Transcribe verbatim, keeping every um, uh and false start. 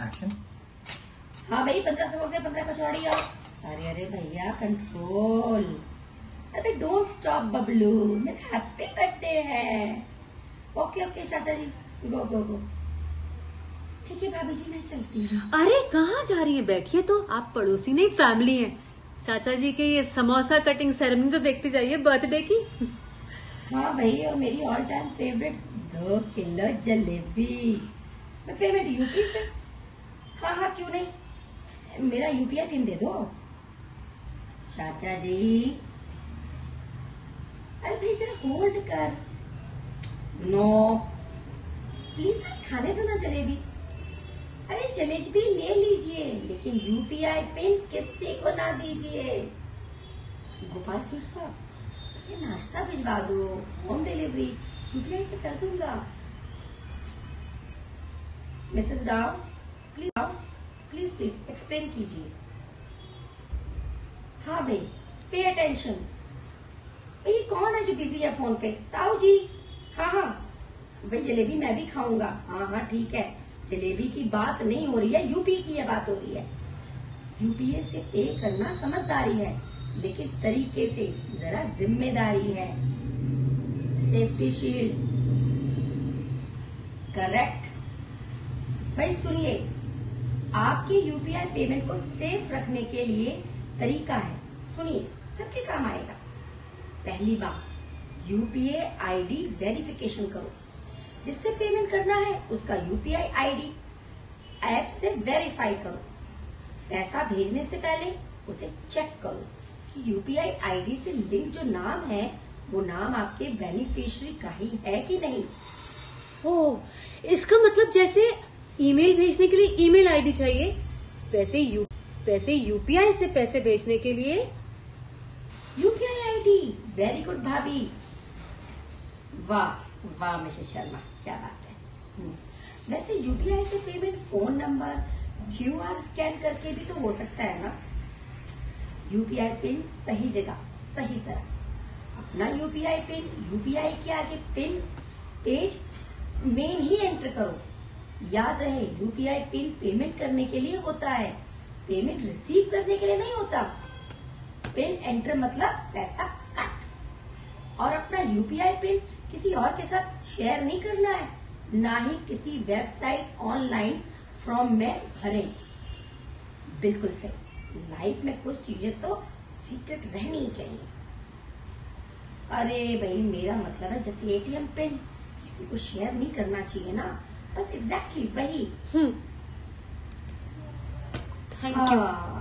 Action. हाँ भाई, पंद्रह समोसे पंद्रह कचौड़ी आओ। अरे अरे भैया कंट्रोल। अरे डोंट स्टॉप बबलू, मेरा हैप्पी बर्थडे है। ओके ओके चाचा जी, गो गो गो। ठीक है भाभी जी, मैं चलती हूँ। अरे कहाँ जा रही है? बैठिए तो, आप पड़ोसी नहीं फैमिली है। चाचा जी के ये समोसा कटिंग सेरेमनी तो देखते जाइए बर्थडे की। हाँ भाई, और मेरी ऑल टाइम फेवरेट दो किलो जलेबी। मैं पेमेंट यूपी से। हाँ हाँ क्यों नहीं, मेरा यूपीआई पिन दे दो चाचा जी। अरे भाई जरा होल्ड कर। नो प्लीज, आज खाने दो ना जलेबी। अरे जलेबी ले लीजिए, लेकिन यूपीआई पिन किसी को ना दीजिए। गोपाल स्वीट शॉप, ये नाश्ता भिजवा दो, होम डिलीवरी यूपीआई से कर दूंगा। Mrs Rao please, please please explain कीजिए। हाँ भाई, पे अटेंशन। भाई ये कौन है जो बिजी है फोन पे? ताऊ जी। हाँ हाँ भाई, जलेबी मैं भी खाऊंगा। हाँ हाँ ठीक है, जलेबी की बात नहीं हो रही है, यूपी की ये बात हो रही है। यूपीए से पे करना समझदारी है, लेकिन तरीके से जरा जिम्मेदारी है। Safety shield correct. भाई सुनिए, आपके यूपीआई पेमेंट को सेफ रखने के लिए तरीका है, सुनिए सबके काम आएगा। पहली बात, यूपीआई आईडी वेरिफिकेशन करो। जिससे पेमेंट करना है उसका यूपीआई आईडी ऐप से वेरीफाई करो। पैसा भेजने से पहले उसे चेक करो कि यूपीआई आईडी से लिंक जो नाम है वो नाम आपके बेनिफिशियरी का ही है कि नहीं। ओ, इसका मतलब जैसे ईमेल भेजने के लिए ईमेल आईडी चाहिए, वैसे यू वैसे यूपीआई से पैसे भेजने के लिए यूपीआई आईडी। वेरी गुड भाभी, वाह वाह मिसेस शर्मा, क्या बात है। हम्म। वैसे यूपीआई से payment phone number, QR scan करके भी तो हो सकता है ना। यूपीआई पिन सही जगह सही तरह, अपना यूपीआई पिन यूपीआई के आगे पिन पेज में ही एंटर करो। याद रहे, यूपीआई पिन पेमेंट करने के लिए होता है, पेमेंट रिसीव करने के लिए नहीं होता। पिन एंटर मतलब पैसा कट। और अपना यूपीआई पिन किसी और के साथ शेयर नहीं करना है, ना ही किसी वेबसाइट ऑनलाइन फॉर्म में भरें। बिल्कुल सही, लाइफ में कुछ चीजें तो सीक्रेट रहनी चाहिए। अरे भाई मेरा मतलब है जैसे एटीएम पिन किसी को शेयर नहीं करना चाहिए ना, बस एग्जैक्टली वही। Thank you.